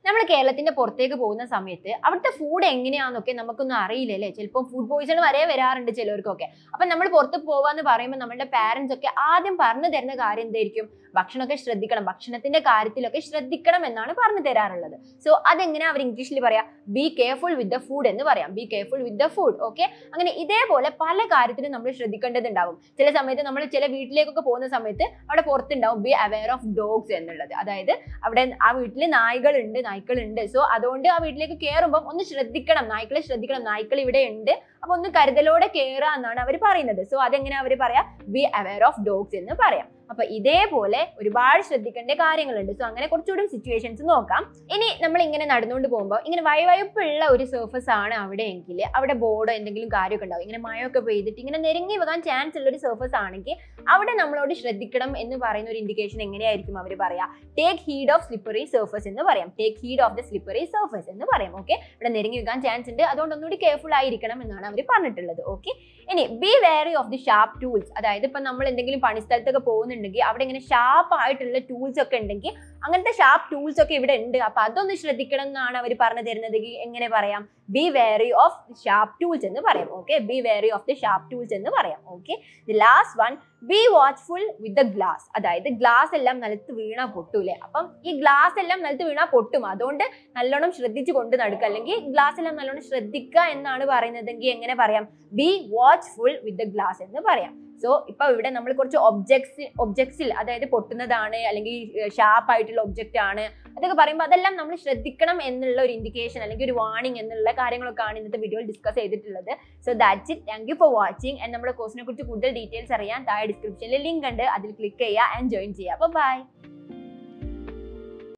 നമ്മൾ കേരളത്തിന്റെ പുറത്തേക്ക് പോകുന്ന സമയത്ത് അവിടുത്തെ ഫുഡ് എങ്ങനെയാണെന്നൊക്കെ നമുക്കൊന്നും അറിയില്ലല്ലേ. ചിലപ്പോൾ ഫുഡ് പോയിസൺ വരെ വരാറുണ്ട് ചിലർക്കൊക്കെ. അപ്പൊ നമ്മൾ പുറത്ത് പോവാന്ന് പറയുമ്പോൾ നമ്മുടെ പാരന്റ്സ് ഒക്കെ ആദ്യം പറഞ്ഞു തരുന്ന കാര്യം എന്തായിരിക്കും? ഭക്ഷണമൊക്കെ ശ്രദ്ധിക്കണം, ഭക്ഷണത്തിന്റെ കാര്യത്തിലൊക്കെ ശ്രദ്ധിക്കണം എന്നാണ് പറഞ്ഞു തരാറുള്ളത്. സോ അതെങ്ങനെ അവർ ഇംഗ്ലീഷിൽ പറയാം? Be careful with the food എന്ന് പറയാം. Be careful with the food. Okay, അങ്ങനെ ഇതേപോലെ പല കാര്യത്തിലും നമ്മൾ ശ്രദ്ധിക്കേണ്ടതുണ്ടാവും. ചില സമയത്ത് നമ്മൾ ചില വീട്ടിലേക്കൊക്കെ പോകുന്ന സമയത്ത് അവിടെ പുറത്തുണ്ടാവും ബി അവെയർ ഓഫ് ഡോഗ്സ് എന്നുള്ളത്. അതായത് അവിടെ ആ വീട്ടിൽ നായ്ക്കളുണ്ട്. സോ അതുകൊണ്ട് ആ വീട്ടിലേക്ക് കയറുമ്പോൾ ഒന്ന് ശ്രദ്ധിക്കണം, നായ്ക്കളെ ശ്രദ്ധിക്കണം, നായ്ക്കൾ ഇവിടെ ഉണ്ട്, അപ്പൊ ഒന്ന് കരുതലോടെ കയറുക എന്നാണ് അവർ പറയുന്നത്. സോ അതെങ്ങനെ അവർ പറയാ? ബി അവെയർ ഓഫ് ഡോഗ്സ് എന്ന് പറയാം. അപ്പൊ ഇതേപോലെ ഒരുപാട് ശ്രദ്ധിക്കേണ്ട കാര്യങ്ങളുണ്ട്. സോ അങ്ങനെ കുറച്ചുകൂടി സിറ്റുവേഷൻസ് നോക്കാം. ഇനി നമ്മൾ ഇങ്ങനെ നടന്നുകൊണ്ട് പോകുമ്പോൾ ഇങ്ങനെ വഴുവഴുപ്പുള്ള ഒരു സർഫസ് ആണ് അവിടെ എങ്കിൽ അവിടെ ബോർഡോ എന്തെങ്കിലും കാര്യമൊക്കെ ഉണ്ടാവും. ഇങ്ങനെ മഴയൊക്കെ പെയ്തിട്ട് ഇങ്ങനെ നെരുങ്ങി വെക്കാൻ ചാൻസ് ഉള്ള ഒരു സർഫസ് ആണെങ്കിൽ അവിടെ നമ്മളോട് ശ്രദ്ധിക്കണം എന്ന് പറയുന്ന ഒരു ഇൻഡിക്കേഷൻ എങ്ങനെയായിരിക്കും അവർ പറയാ? Take heed of slippery surface എന്ന് പറയാം. Take heed of the slippery surface എന്ന് പറയാം. ഓക്കെ, ഇവിടെ നെരുങ്ങി വെക്കാൻ ചാൻസ് ഉണ്ട്, അതുകൊണ്ട് ഒന്നുകൂടി കെയർഫുൾ ആയിരിക്കണം എന്നാണ് അവർ പറഞ്ഞിട്ടുള്ളത്. ഓക്കെ, ഇനി be wary of the sharp tools. അതായത് ഇപ്പൊ നമ്മൾ എന്തെങ്കിലും പണിസ്ഥലത്തൊക്കെ പോകുന്നുണ്ടെങ്കിൽ അവിടെ ഇങ്ങനെ ഷാർപ്പ് ആയിട്ടുള്ള ടൂൾസ് ഒക്കെ ഉണ്ടെങ്കിൽ അങ്ങനത്തെ ഷാർപ്പ് ടൂൾസ് ഒക്കെ ഇവിടെ ഉണ്ട്, അപ്പൊ അതൊന്ന് ശ്രദ്ധിക്കണം എന്നാണ് അവർ പറഞ്ഞു തരുന്നത്. എങ്ങനെ പറയാം? Be wary of sharp tools എന്ന് പറയാം. Okay, be wary of the sharp tools എന്ന് പറയാം. Okay, the last one be watchful with the glass. അതായത് ഗ്ലാസ് എല്ലാം നിലത്ത് വീണാ പൊട്ടൂലേ. അപ്പം ഈ ഗ്ലാസ് എല്ലാം നിലത്ത് വീണാ പൊട്ടും, അതുകൊണ്ട് നല്ലോണം ശ്രദ്ധിച്ചു കൊണ്ട് നടക്കുക, അല്ലെങ്കിൽ ഗ്ലാസ് എല്ലാം നല്ലോണം ശ്രദ്ധിക്കുക എന്നാണ് പറയുന്നതെങ്കിൽ എങ്ങനെ പറയാം? Be watchful with the glass എന്ന് പറയാം. സോ ഇപ്പൊ ഇവിടെ നമ്മൾ കുറച്ച് ഒബ്ജക്ട്സിൽ അതായത് പൊട്ടുന്നതാണ് അല്ലെങ്കിൽ ഷാർപ്പ് ആയിട്ടുള്ള ഒബ്ജക്റ്റ് ആണ് അതൊക്കെ പറയുമ്പോൾ അതെല്ലാം നമ്മൾ ശ്രദ്ധിക്കണം എന്നുള്ള ഒരു ഇൻഡിക്കേഷൻ അല്ലെങ്കിൽ ഒരു വാർണിംഗ് എന്നുള്ള കാര്യങ്ങളൊക്കെയാണ് ഇന്നത്തെ വീഡിയോയിൽ ഡിസ്കസ് ചെയ്തിട്ടുള്ളത്. So that's it. Thank you for watching. And നമ്മുടെ കോഴ്സിനെ കുറിച്ച് കൂടുതൽ ഡീറ്റെയിൽസ് അറിയാൻ താഴെ ഡിസ്ക്രിപ്ഷനിൽ ലിങ്ക് ഉണ്ട്, അതിൽ ക്ലിക്ക് ചെയ്യുക ആൻഡ് ജോയിൻ ചെയ്യുക. അപ്പോൾ ബൈ.